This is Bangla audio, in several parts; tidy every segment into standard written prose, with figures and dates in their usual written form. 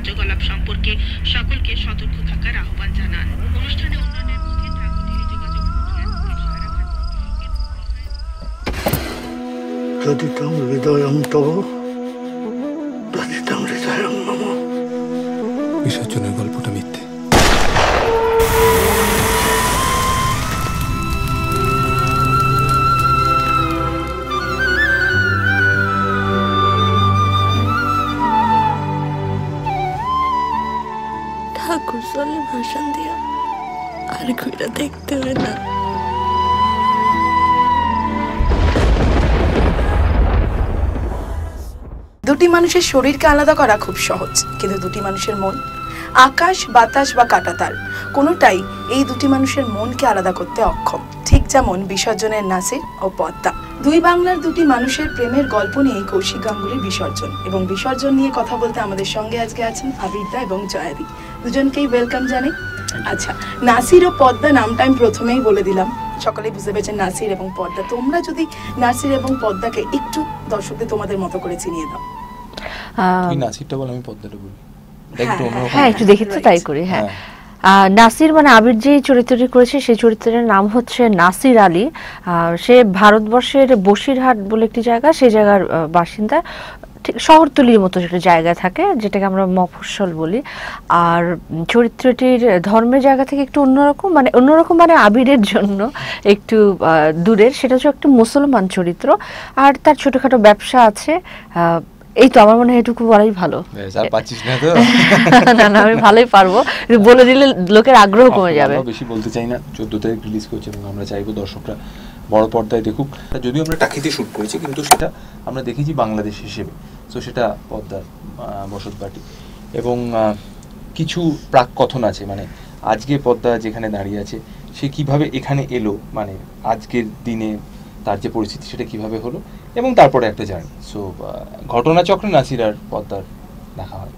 কার্যকলাপ সম্পর্কে সকলকে সতর্ক থাকার আহ্বান জানান। অনুষ্ঠানে অন্যান্যের মধ্যে ত্রাণ ও টেলিযোগাযোগ যদিতং হৃদয়ং তব তদিতং হৃদয়ং মম। বিসর্জনের গল্পটা মিথ্যে। ঠাকুর চলে ভাষণ দিয়া আর ঘুরে দেখতে হয় না। দুটি মানুষের শরীরকে আলাদা করা খুব সহজ, কিন্তু দুটি মানুষের মন, আকাশ বাতাস বা কাঁটাতাল, কোনোটাই এই দুটি মানুষের মনকে আলাদা করতে অক্ষম। ঠিক যেমন বিসর্জনের নাসির ও পদ্মা, দুই বাংলার দুটি মানুষের প্রেমের গল্প নিয়ে কৌশিক গাঙ্গুলির বিসর্জন। এবং বিসর্জন নিয়ে কথা বলতে আমাদের সঙ্গে আজকে আছেন আবিরদা এবং জয়াদি, দুজনকেই ওয়েলকাম জানাই। আচ্ছা, নাসির ও পদ্মা নামটা আমি প্রথমেই বলে দিলাম, সকলেই বুঝতে পেরেছেন নাসির এবং পদ্মা। তোমরা যদি নাসির এবং পদ্মাকে একটু দর্শকদের তোমাদের মতো করে চিনিয়ে দাও। তুই নাসিরটা বল, আমি পদ্মাটা বলি। হ্যাঁ, একটু দেখি তো, তাই করি। হ্যাঁ, নাসির মানে আবির যে চরিত্রটি করেছে সেই চরিত্রের নাম হচ্ছে নাসির আলী। সে ভারতবর্ষের বসিরহাট বলে একটি জায়গা, সেই জায়গার বাসিন্দা। ঠিক শহরতলির মতো একটা জায়গায় থাকে, যেটাকে আমরা মফস্বল বলি। আর চরিত্রটির ধর্মের জায়গা থেকে একটু অন্যরকম, মানে আবিরের জন্য একটু দূরের। সেটা হচ্ছে একটা মুসলমান চরিত্র, আর তার ছোটখাটো ব্যবসা আছে। এই তো আমার মনে হয় এটুকু বলাই ভালো। না, আমি ভালোই পারবো, বলে দিলে লোকের আগ্রহ কমে যাবে। বেশি বলতে চাই না। 14 তারিখ রিলিজ করছে এবং আমরা চাইবো দর্শকরা বড় পর্দায় দেখুক। যদিও আমরা টাকিতে শুট করেছি, কিন্তু সেটা আমরা দেখেছি বাংলাদেশ হিসেবে। তো সেটা পদ্মার বসতবাটি এবং কিছু প্রাক কথন আছে, মানে আজকে পদ্মা যেখানে দাঁড়িয়ে আছে সে কিভাবে এখানে এলো, মানে আজকের দিনে তার যে পরিস্থিতি সেটা কিভাবে হলো, এবং তারপরে একটা জার্নি। সো ঘটনাচক্রে নাসির আর পদ্মার দেখা হয়।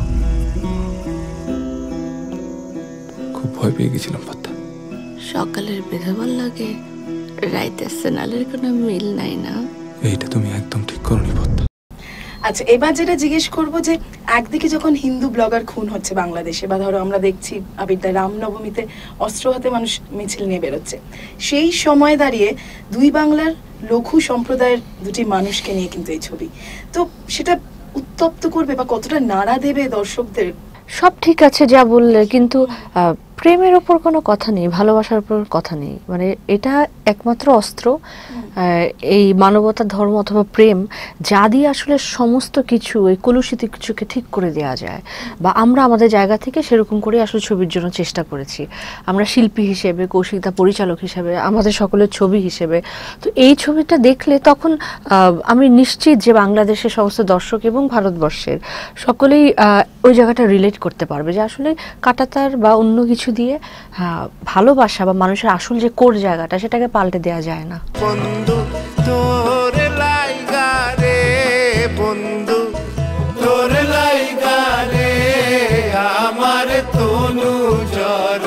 খুব ভয় পেয়ে গেছিলাম পদ্মা। সকালের বেধাবার লাগে, রাইতের সেনালের কোনো মিল নাই না। এইটা তুমি একদম ঠিক করনি পদ্মা। আচ্ছা, এবার যেটা জিজ্ঞেস করবো যে একদিকে যখন হিন্দু ব্লগার খুন হচ্ছে বাংলাদেশে, বা ধরো আমরা দেখছি আবিরদা রামনবমীতে অস্ত্র হাতে মানুষ মিছিল নিয়ে বেরোচ্ছে, সেই সময় দাঁড়িয়ে দুই বাংলার লঘু সম্প্রদায়ের দুটি মানুষকে নিয়ে কিন্তু এই ছবি, তো সেটা উত্তপ্ত করবে বা কতটা নাড়া দেবে দর্শকদের? সব ঠিক আছে যা বললে, কিন্তু প্রেমের ওপর কোনো কথা নেই, ভালোবাসার উপর কথা নেই। মানে এটা একমাত্র অস্ত্র, এই মানবতা, ধর্ম অথবা প্রেম, যা দিয়ে আসলে সমস্ত কিছু, এই কলুষিত কিছুকে ঠিক করে দেওয়া যায়। বা আমরা আমাদের জায়গা থেকে সেরকম করে আসলে ছবির জন্য চেষ্টা করেছি। আমরা শিল্পী হিসেবে, কৌশিকদা পরিচালক হিসেবে, আমাদের সকলের ছবি হিসেবে। তো এই ছবিটা দেখলে তখন আমি নিশ্চিত যে বাংলাদেশের সমস্ত দর্শক এবং ভারতবর্ষের সকলেই ওই জায়গাটা রিলেট করতে পারবে, যে আসলে কাঁটাতার বা অন্য কিছু দিয়ে ভালোবাসা বা মানুষের আসল যে কোর জায়গাটা, সেটাকে পাল্টে দেওয়া যায় না। বন্ধু তোর লাইগা রে, বন্ধু তোর লাইগা রে, আমার তনু জর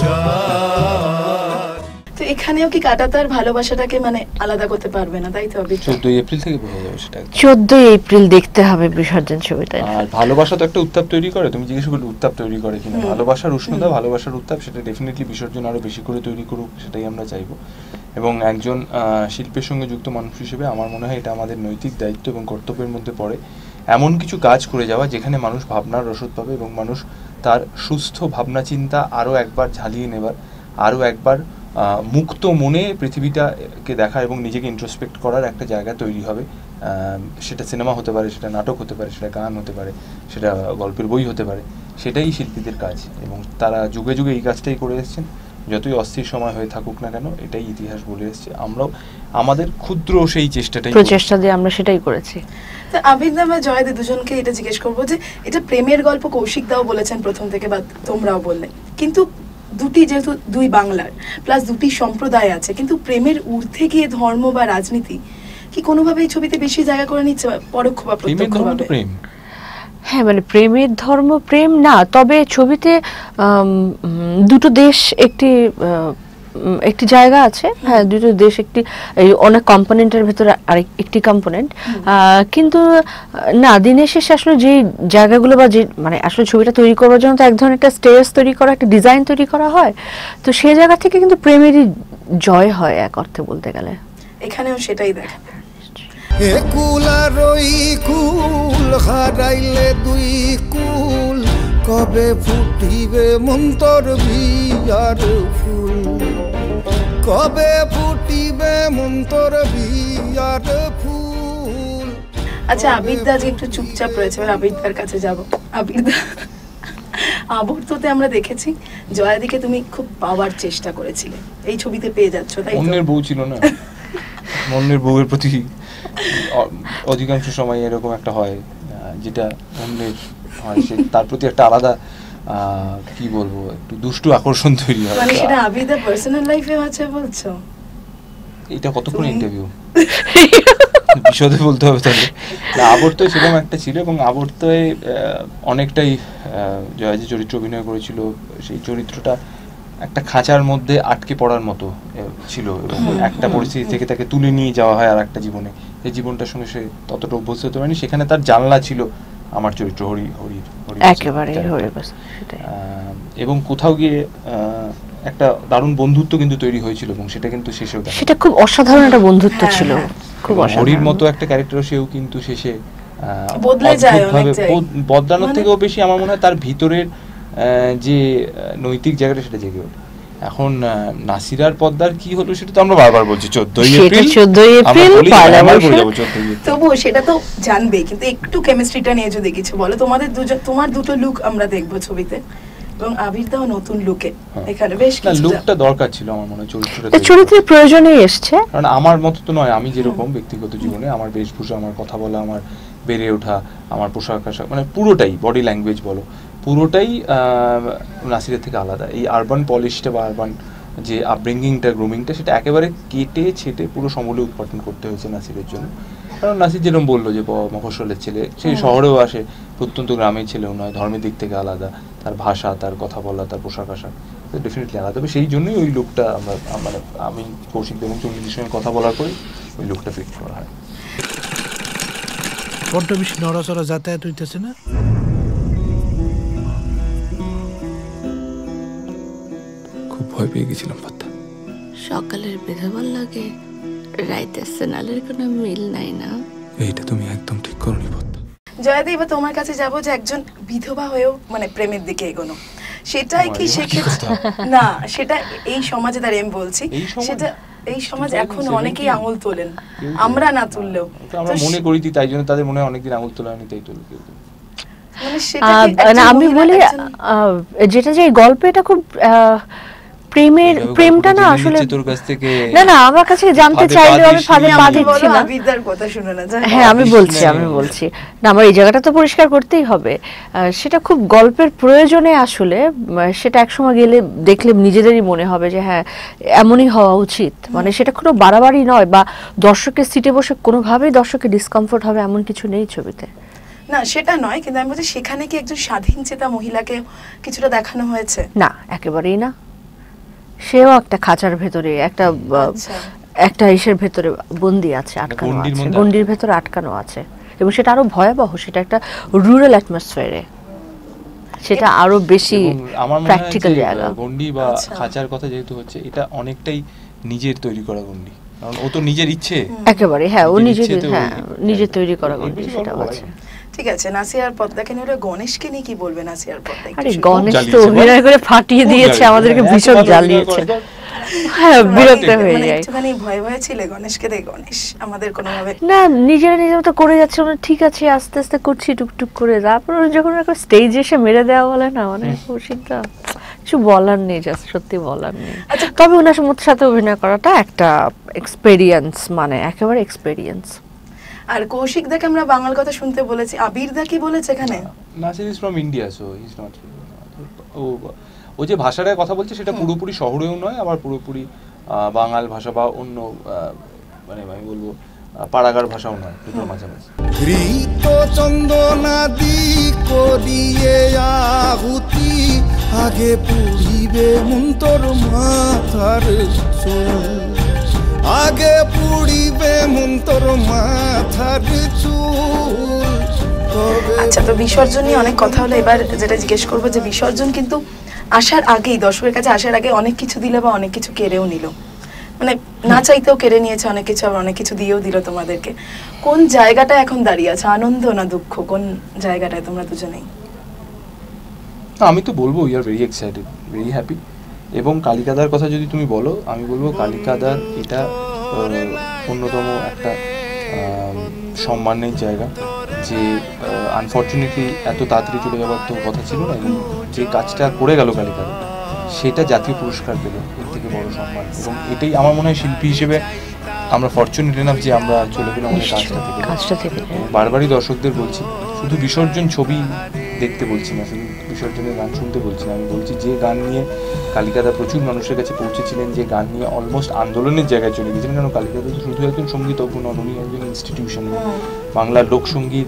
জর। তো এখানেও কি কাঁটাতার ভালোবাসাটাকে মানে আলাদা করতে পারবে না, তাই তো? 14 এপ্রিল থেকে বোঝা যাবে সেটা। 14 এপ্রিল দেখতে হবে বিসর্জন ছবিটা। আর ভালোবাসা তো একটা উত্তাপ তৈরি করে, তুমি জিজ্ঞেস করলে উত্তাপ তৈরি করে কিনা। ভালোবাসার উষ্ণতা, ভালোবাসার উত্তাপ, সেটা ডেফিনেটলি বিসর্জন আরো বেশি করে তৈরি করুক, সেটাই আমরা চাইবো। এবং একজন শিল্পের সঙ্গে যুক্ত মানুষ হিসেবে আমার মনে হয় এটা আমাদের নৈতিক দায়িত্ব এবং কর্তব্যের মধ্যে পড়ে এমন কিছু কাজ করে যাওয়া যেখানে মানুষ ভাবনার রসদ পাবে এবং মানুষ তার সুস্থ ভাবনা চিন্তা আরও একবার ঝালিয়ে নেবার, আরও একবার মুক্ত মনে পৃথিবীটাকে দেখা এবং নিজেকে ইন্ট্রোস্পেক্ট করার একটা জায়গা তৈরি হবে। সেটা সিনেমা হতে পারে, সেটা নাটক হতে পারে, সেটা গান হতে পারে, সেটা গল্পের বই হতে পারে। সেটাই শিল্পীদের কাজ এবং তারা যুগে যুগে এই কাজটাই করে এসেছেন। যতই অস্থির সময় হয়ে থাকুক না কেন, এটাই ইতিহাস বলে এসছে। আমরাও আমাদের ক্ষুদ্র সেই প্রচেষ্টা দিয়ে আমরা সেটাই করেছি। আবিরদা বা জয়াদি, দুজনকে এটা জিজ্ঞেস করবো যে এটা প্রেমের গল্প, কৌশিকদাও বলেছেন প্রথম থেকে বা তোমরাও বললে, কিন্তু দুটি যেহেতু দুই বাংলার প্লাস দুটি সম্প্রদায় আছে, কিন্তু প্রেমের ঊর্ধ্বে গিয়ে ধর্ম বা রাজনীতি কি কোনোভাবে এই ছবিতে বেশি জায়গা করে নিচ্ছে, পরোক্ষ বা প্রত্যক্ষভাবে? হ্যাঁ, মানে প্রেমের ধর্ম প্রেম না, তবে ছবিতে দুটো দেশ একটি জায়গা আছে। হ্যাঁ, দুটো দেশ একটি অনেক কম্পোনেন্টের ভেতরে একটি কম্পোনেন্ট, কিন্তু না দিনের শেষে আসলে যে জায়গাগুলো বা যে মানে আসলে ছবিটা তৈরি করার জন্য তো এক ধরনের একটা স্টেজ তৈরি করা, একটা ডিজাইন তৈরি করা হয়, তো সেই জায়গা থেকে কিন্তু প্রেমেরই জয় হয় এক অর্থে বলতে গেলে। এখানেও সেটাই দেখা। একুল আর ওই কুল হারাইলে দুই কুল, কবে ফুটিবে মন্তর বিয়ার ফুল, কবে ফুটিবে মন্তর বিয়ার ফুল। আচ্ছা, আবিরদা যে একটু চুপচাপ রয়েছে, এবার আবিরদার কাছে যাব। আবিরদা, আবর্ততে আমরা দেখেছি জয়াদিকে তুমি খুব পাওয়ার চেষ্টা করেছিলে, এই ছবিতে পেয়ে যাচ্ছ, তাই তো? অন্যের বউ ছিল না, অন্যের বউয়ের প্রতি অধিকাংশ সময় এরকম একটা হয়, যেটা অন্যের হয়, তার প্রতি একটা আলাদা কি বলবো, একটু দুষ্টু আকর্ষণ তৈরি হয়। মানে সেটা আবিরদা পার্সোনাল লাইফে আছে বলছো? এটা কতক্ষণ ইন্টারভিউ, বিশদে বলতে হবে তাহলে। আবর্তয় সেরকম একটা ছিল, এবং আবর্তয় অনেকটাই জয়া যে চরিত্র অভিনয় করেছিল, সেই চরিত্রটা একটা খাঁচার মধ্যে আটকে পড়ার মতো ছিল, এবং একটা পরিস্থিতি থেকে তাকে তুলে নিয়ে যাওয়া হয় আর একটা জীবনে, এই জীবনটার সঙ্গে সে ততটা অভ্যস্ত হতে পারেনি। সেখানে তার জানলা ছিল আমার চরিত্র হরির একেবারে, এবং কোথাও গিয়ে একটা দারুণ বন্ধুত্ব কিন্তু তৈরি হয়েছিল, এবং সেটা কিন্তু শেষেও সেটা খুব অসাধারণ একটা বন্ধুত্ব ছিল, খুব অসাধারণ। হরির মতো একটা ক্যারেক্টার, সেও কিন্তু শেষে বদলে যায় অনেকটাই। বদলানোর থেকেও বেশি আমার মনে হয় তার ভিতরের যে নৈতিক জায়গাটা সেটা জেগে ওঠে। এখন নাসিরার পদ্মার কি হলো সেটা তো আমরা বারবার বলছি, 14 এপ্রিল তবুও সেটা তো জানবে, কিন্তু একটু কেমিস্ট্রিটা নিয়ে যদি কিছু বলো। তোমার দুটো লুক আমরা দেখবো ছবিতে, এবং আবিরদাও নতুন লুকে এখানে বেশ কিছু লুকটা দরকার ছিল আমার মনে হয় চরিত্রের প্রয়োজনেই এসছে। কারণ আমার মতো তো নয়, আমি যেরকম ব্যক্তিগত জীবনে আমার বেশভূষা, আমার কথা বলা, আমার বেড়ে ওঠা, আমার পোশাক আশাক, মানে পুরোটাই বডি ল্যাঙ্গুয়েজ বলো, পুরোটাই নাসিরের থেকে আলাদা। এই আরবান পলিশটা বা আরবান যে আপব্রিঙ্গিংটা, গ্রুমিংটা, সেটা একেবারে কেটে ছেটে পুরো সমূলে উৎপাদন করতে হয়েছে নাসিরের জন্য। কারণ নাসির যেরকম বললো যে মফস্বলের ছেলে, সেই শহরেও আসে, প্রত্যন্ত গ্রামের ছেলেও নয়, ধর্মের দিক থেকে আলাদা, তার ভাষা, তার কথা বলা, তার পোশাক আশাক ডেফিনেটলি আলাদা। তবে সেই জন্যই ওই লুকটা মানে আমি কৌশিক এবং চন্দ্রজির সঙ্গে কথা বলার পরে ওই লুকটা ফিক্স করা হয়। বড্ড বেশি নড়াচড়া যাতায়াত হইতেছে না? খুব ভয় পেয়ে গেছিলাম পদ্মা। সকালের বেধাবার লাগে, রাইতের সেনালের কোনো মিল নাই না। এইটা তুমি একদম ঠিক করনি পদ্মা। জয়াদি, এবার তোমার কাছে যাব যে একজন বিধবা হয়েও মানে প্রেমের দিকে এগোনো, সেটাই কি সেক্ষেত্রে না, সেটা এই সমাজে দাঁড়িয়ে আমি বলছি, সেটা এই সমাজ এখন অনেকেই আঙুল তোলেন, আমরা না তুললেও আমরা মনে করি, তাই জন্য তাদের মনে হয় অনেকদিন আঙুল তোলা হয়নি, তাই তুলবে। আমি বলি যেটা যে গল্প, এটা খুব প্রেমটা না আসলে তোর কাছ থেকে না আমার কাছে জানতে চাইলে আমি ফাঁদে পা দিচ্ছি না। আবিরদার কথা শুনে না, হ্যাঁ আমি বলছি না, আমার এই জায়গাটা তো পরিষ্কার করতেই হবে। সেটা খুব গল্পের প্রয়োজনে আসলে, সেটা একসময় গেলে দেখলে নিজেদেরই মনে হবে যে হ্যাঁ এমনই হওয়া উচিত, মানে সেটা কোনো বাড়াবাড়ি নয়, বা দর্শকের সিটে বসে কোনোভাবেই দর্শকের ডিসকমফোর্ট হবে এমন কিছু নেই ছবিতে, না সেটা নয়। কিন্তু আমি বলছি সেখানে কি একজন স্বাধীন চেতা মহিলাকে কিছুটা দেখানো হয়েছে? না, একেবারেই না। সেও একটা খাঁচার ভেতরে, একটা ইসের ভেতরে বন্দি আছে, আটকানো আছে, গন্ডির ভেতরে আটকানো আছে, এবং সেটা আরো ভয়াবহ, সেটা একটা রুরাল অ্যাটমসফিয়ারে, সেটা আরো বেশি প্র্যাকটিক্যাল জায়গা। গন্ডি বা খাঁচার কথা যেহেতু হচ্ছে, এটা অনেকটাই নিজের তৈরি করা গন্ডি, কারণ ও তো নিজের ইচ্ছে একেবারে, হ্যাঁ ও নিজের তৈরি করা গন্ডি, সেটাও আছে। ঠিক আছে, নাসিয়ার পদ্মাকে নিয়ে, গণেশকে নিয়ে কি বলবে? নাসিয়ার পদ্মা, আরে গণেশ তো অভিনয় করে ফাটিয়ে দিয়েছে, আমাদেরকে ভীষণ জ্বালিয়েছে, হ্যাঁ বিরক্ত হয়ে যায়। একটুখানি ভয় ভয় ছিল গণেশকে দেখে, গণেশ আমাদের কোনোভাবে না নিজেরা তো করে যাচ্ছে, ঠিক আছে আস্তে আস্তে করছি টুকটুক করে, তারপর যখন একটা স্টেজে এসে মেরে দেওয়া বলে না, মানে কৌশিকটা কিছু বলার নেই, জাস্ট সত্যি বলার নেই। তবে ওনার সাথে অভিনয় করাটা একটা এক্সপেরিয়েন্স, মানে একেবারে এক্সপেরিয়েন্স। আর কৌশিক দাকে আমরা বাঙাল কথা শুনতে বলেছি, আবির দা কি বলেছে এখানে? Nasir is from India, so he is not, ও যে ভাষাটায় কথা বলছে সেটা পুরোপুরি শহরেও নয়, আবার পুরোপুরি বাঙাল ভাষা বা অন্য মানে আমি বলবো পাড়াগার ভাষাও নয়, দুটোর মাঝামাঝি। ঘৃত চন্দনাদি করিয়ে আহুতি, আগে পুড়িবে মন্তর মাথার চুল, আগে পুড়িবে মন্তর মাথার চুল। আচ্ছা, তো বিসর্জন নিয়ে অনেক কথা হলো, এবার যেটা জিজ্ঞেস করবো যে বিসর্জন কিন্তু আসার আগেই, দর্শকের কাছে আসার আগে অনেক কিছু দিল বা অনেক কিছু কেড়েও নিল, মানে না চাইতেও কেড়ে নিয়েছে অনেক কিছু, আবার অনেক কিছু দিয়েও দিল তোমাদেরকে। কোন জায়গাটা এখন দাঁড়িয়ে আছে, আনন্দ না দুঃখ, কোন জায়গাটায় তোমরা দুজনেই? আমি তো বলবো we are very excited, very happy. এবং কালিকাদার কথা যদি তুমি বলো, আমি বলবো কালিকাদার এটা অন্যতম একটা সম্মানের জায়গা, যে আনফর্চুনেটলি এত তাড়াতাড়ি চলে যাওয়ার তো কথা ছিল না, এবং যে কাজটা করে গেল কালিকাদা সেটা জাতীয় পুরস্কার পেল, এর থেকে বড় সম্মান। এবং এটাই আমার মনে হয় শিল্পী হিসেবে আমরা ফরচুনেট এনাফ যে আমরা চলে গেলাম আমাদের কাজটা থেকে। বারবারই দর্শকদের বলছি, শুধু বিসর্জন ছবি দেখতে বলছি না, শুধু বিসর্জনের গান শুনতে বলছি না, আমি বলছি যে গান নিয়ে কালিকাদা প্রচুর মানুষের কাছে পৌঁছেছিলেন, যে গান নিয়ে অলমোস্ট আন্দোলনের জায়গায় চলে গেছিলেন। কারণ কালিকাদা তো শুধু একজন সঙ্গীতজ্ঞ নন, উনি একজন ইনস্টিটিউশন। বাংলার লোকসঙ্গীত,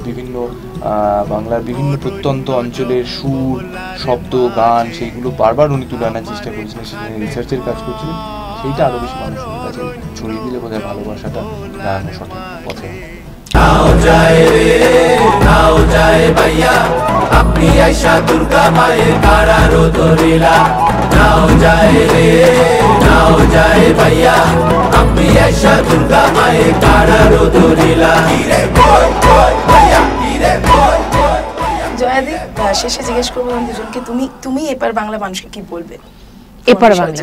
বাংলার বিভিন্ন প্রত্যন্ত অঞ্চলের সুর, শব্দ, গান, সেইগুলো বারবার উনি তুলে আনার চেষ্টা করেছিলেন, সেখানে রিসার্চের কাজ করছিলেন। সেইটা আরও বেশি মানুষের কাছে ছড়িয়ে দিলে বোধহয় ভালোবাসাটা গানের সঠিক পথে। নাও যায় রে নাও যায় ভাইয়া, আপনি আয়শা দুর্গা মায়ের কারারো ধরিলা। নাও যায় রে নাও যায় ভাইয়া, আপনি আয়শা দুর্গা মায়ের কারারো ধরিলা। কিরে বল বল ভাইয়া, কিরে বল বল। জয়াদি, শেষে জিজ্ঞেস করবো দুজনকে, তুমি এপার বাংলা মানুষকে কি বলবে? এপার বাংলা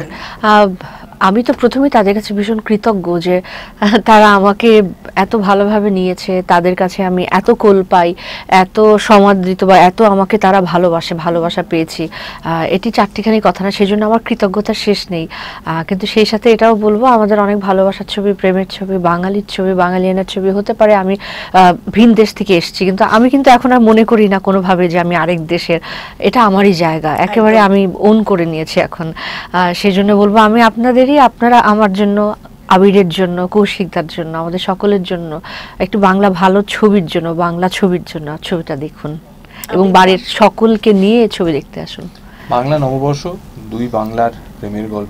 আমি তো প্রথমেই তাদের কাছে ভীষণ কৃতজ্ঞ যে তারা আমাকে এত ভালোভাবে নিয়েছে, তাদের কাছে আমি এত কোল পাই, এত সমাদৃত বা এত আমাকে তারা ভালোবাসা পেয়েছি। এটি চারটিখানি কথা না, সেই জন্য আমার কৃতজ্ঞতার শেষ নেই। কিন্তু সেই সাথে এটাও বলবো, আমাদের অনেক ভালোবাসার ছবি, প্রেমের ছবি, বাঙালির ছবি, বাঙালিয়ানার ছবি হতে পারে আমি ভিন দেশ থেকে এসেছি, কিন্তু আমি কিন্তু এখন আর মনে করি না কোনোভাবে যে আমি আরেক দেশের, এটা আমারই জায়গা, একেবারে আমি ওন করে নিয়েছি এখন। সেই জন্য বলবো, আমি আপনারা আমার জন্য, আবিরের জন্য, কৌশিকদার জন্য, আমাদের সকলের জন্য একটু বাংলা ভালো ছবির জন্য, বাংলা ছবির জন্য ছবিটা দেখুন এবং বাড়ির সকলকে নিয়ে ছবি দেখতে আসুন। বাংলা নববর্ষ, দুই বাংলার প্রেমের গল্প,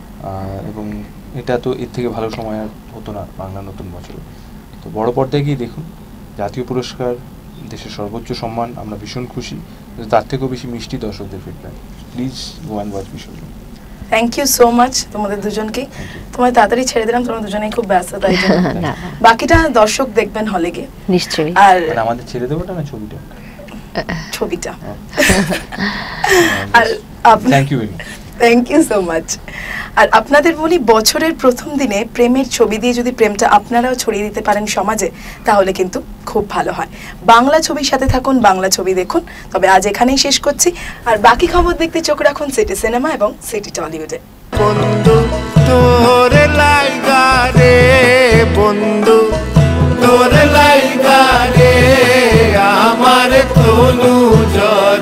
এবং এটা তো এর থেকে ভালো সময় আর হতো না বাংলা নতুন বছরে। তো বড় পর্দায় গিয়ে দেখুন, জাতীয় পুরস্কার, দেশের সর্বোচ্চ সম্মান, আমরা ভীষণ খুশি। তার থেকেও বেশি মিষ্টি দর্শকদের feedback. Please go and watch Bisarjan. Thank you so much তোমাদের দুজনকে। তোমায় তাড়াতাড়ি ছেড়ে দিলাম, তোমরা দুজনেই খুব ব্যস্ত, তাই জন্য বাকিটা দর্শক দেখবেন হলে গিয়ে নিশ্চয়ই। আর আমাদের ছেড়ে দেবোটা না ছবিটা আর থ্যাংক ইউ সো মাচ। আর আপনাদের বলি, বছরের প্রথম দিনে প্রেমের ছবি দিয়ে যদি প্রেমটা আপনারাও ছড়িয়ে দিতে পারেন সমাজে, তাহলে কিন্তু খুব ভালো হয়। বাংলা ছবির সাথে থাকুন, বাংলা ছবি দেখুন। তবে আজ এখানেই শেষ করছি, আর বাকি খবর দেখতে চোখ রাখুন সিটি সিনেমা এবং সিটি টলিউডে। বন্ধু তোরে লাইগা রে, বন্ধু তোরে লাইগা রে, আমার তনু জর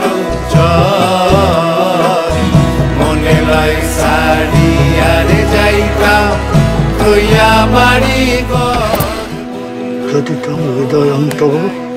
মনে লাই শাড়ি আরে যাইতা তুইয়া বাড়ি গো। যদি তম হৃদয়ম তব